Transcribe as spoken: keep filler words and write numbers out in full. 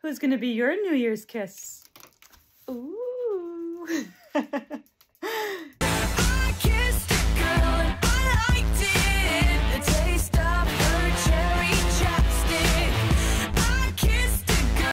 Who's going to be your New Year's kiss? Ooh.